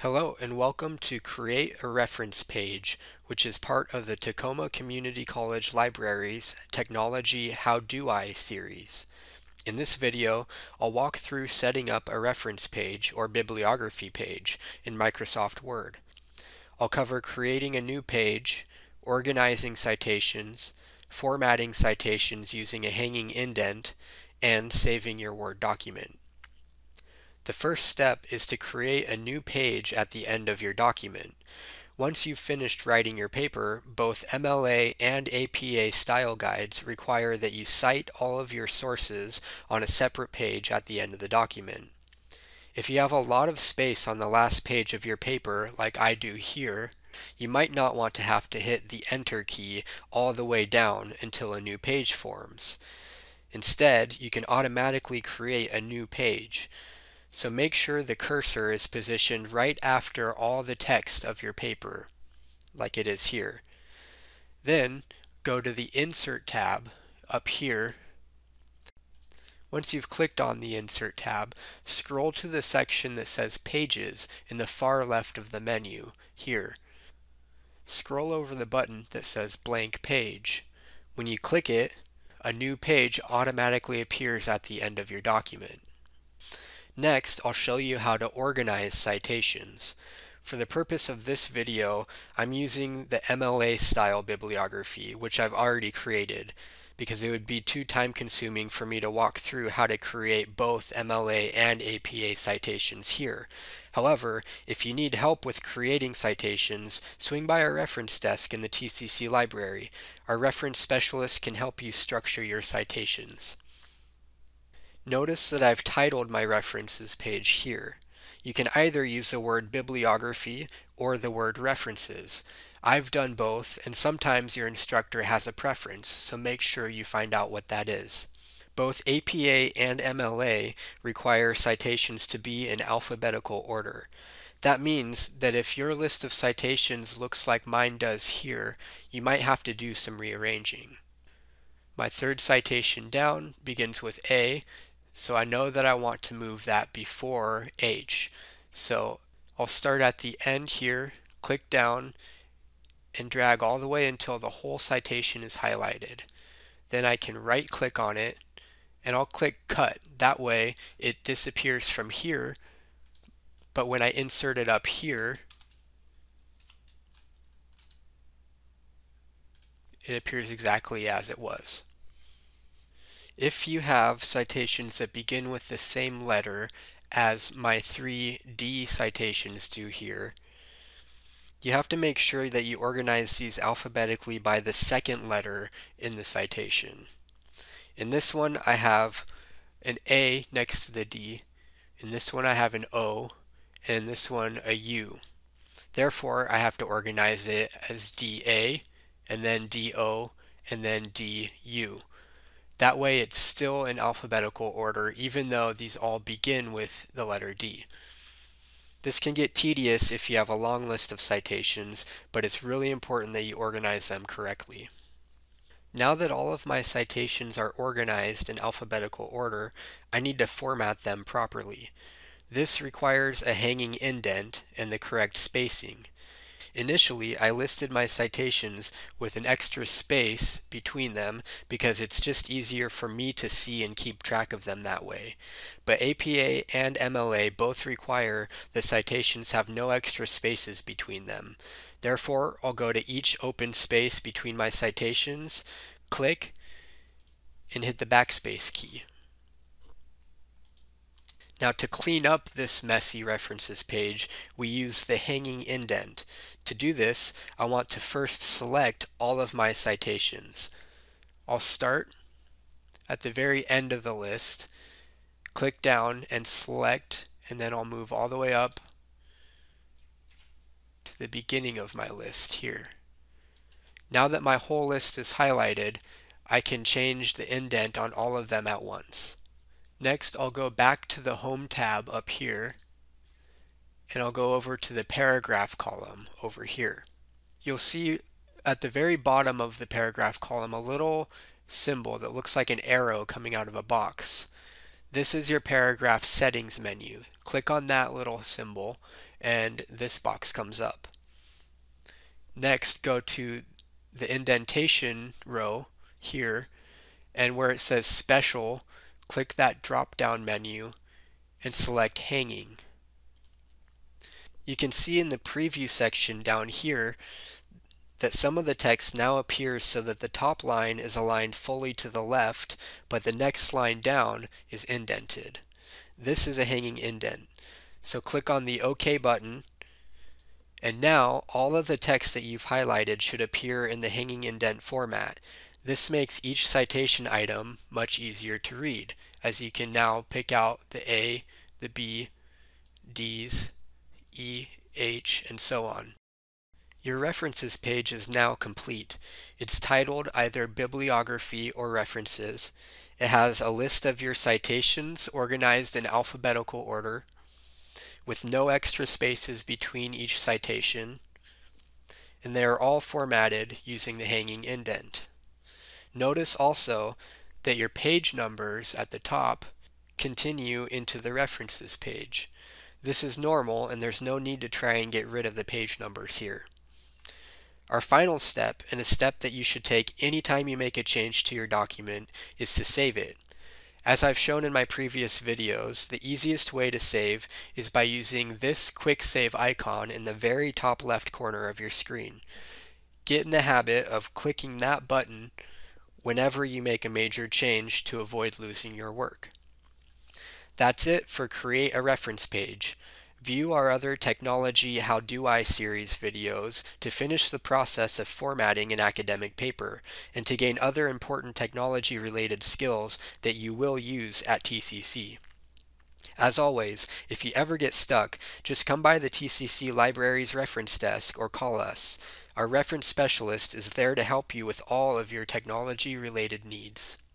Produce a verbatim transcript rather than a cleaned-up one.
Hello and welcome to Create a Reference Page, which is part of the Tacoma Community College Library's Technology How Do I series. In this video, I'll walk through setting up a reference page or bibliography page in Microsoft Word. I'll cover creating a new page, organizing citations, formatting citations using a hanging indent, and saving your Word document. The first step is to create a new page at the end of your document. Once you've finished writing your paper, both M L A and A P A style guides require that you cite all of your sources on a separate page at the end of the document. If you have a lot of space on the last page of your paper, like I do here, you might not want to have to hit the Enter key all the way down until a new page forms. Instead, you can automatically create a new page. So make sure the cursor is positioned right after all the text of your paper, like it is here. Then go to the Insert tab up here. Once you've clicked on the Insert tab, scroll to the section that says Pages in the far left of the menu, here. Scroll over the button that says Blank Page. When you click it, a new page automatically appears at the end of your document. Next, I'll show you how to organize citations. For the purpose of this video, I'm using the M L A style bibliography, which I've already created, because it would be too time consuming for me to walk through how to create both M L A and A P A citations here. However, if you need help with creating citations, swing by our reference desk in the T C C library. Our reference specialist can help you structure your citations. Notice that I've titled my references page here. You can either use the word bibliography or the word references. I've done both, and sometimes your instructor has a preference, so make sure you find out what that is. Both A P A and M L A require citations to be in alphabetical order. That means that if your list of citations looks like mine does here, you might have to do some rearranging. My third citation down begins with A, so I know that I want to move that before H. So I'll start at the end here, click down, and drag all the way until the whole citation is highlighted. Then I can right click on it, and I'll click Cut. That way it disappears from here, but when I insert it up here, it appears exactly as it was. If you have citations that begin with the same letter as my three D citations do here, you have to make sure that you organize these alphabetically by the second letter in the citation. In this one I have an A next to the D, in this one I have an O, and in this one a U. Therefore I have to organize it as D A, and then D O, and then D U. That way it's still in alphabetical order even though these all begin with the letter D. This can get tedious if you have a long list of citations, but it's really important that you organize them correctly. Now that all of my citations are organized in alphabetical order, I need to format them properly. This requires a hanging indent and the correct spacing. Initially, I listed my citations with an extra space between them because it's just easier for me to see and keep track of them that way. But A P A and M L A both require that citations have no extra spaces between them. Therefore, I'll go to each open space between my citations, click, and hit the backspace key. Now to clean up this messy references page, we use the hanging indent. To do this, I want to first select all of my citations. I'll start at the very end of the list, click down and select, and then I'll move all the way up to the beginning of my list here. Now that my whole list is highlighted, I can change the indent on all of them at once. Next, I'll go back to the Home tab up here, and I'll go over to the paragraph column over here. You'll see at the very bottom of the paragraph column a little symbol that looks like an arrow coming out of a box. This is your paragraph settings menu. Click on that little symbol, and this box comes up. Next, go to the indentation row here, and where it says Special, click that drop-down menu and select Hanging. You can see in the preview section down here that some of the text now appears so that the top line is aligned fully to the left, but the next line down is indented. This is a hanging indent. So click on the OK button, and now all of the text that you've highlighted should appear in the hanging indent format. This makes each citation item much easier to read, as you can now pick out the A, the B, D's, E, H, and so on. Your references page is now complete. It's titled either Bibliography or References. It has a list of your citations organized in alphabetical order, with no extra spaces between each citation, and they are all formatted using the hanging indent. Notice also that your page numbers at the top continue into the references page. This is normal, and there's no need to try and get rid of the page numbers here. Our final step, and a step that you should take anytime you make a change to your document, is to save it. As I've shown in my previous videos, the easiest way to save is by using this quick save icon in the very top left corner of your screen. Get in the habit of clicking that button whenever you make a major change to avoid losing your work. That's it for Create a Reference Page. View our other Technology How Do I series videos to finish the process of formatting an academic paper and to gain other important technology-related skills that you will use at T C C. As always, if you ever get stuck, just come by the T C C Library's reference desk or call us. Our reference specialist is there to help you with all of your technology-related needs.